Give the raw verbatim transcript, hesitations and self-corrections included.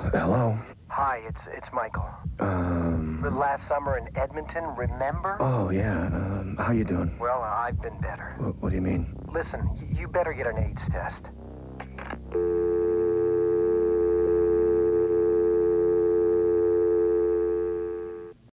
Hello? Hi, it's it's Michael. Um... Last summer in Edmonton, remember? Oh, yeah. Um, how you doing? Well, I've been better. What, what do you mean? Listen, y- you better get an AIDS test.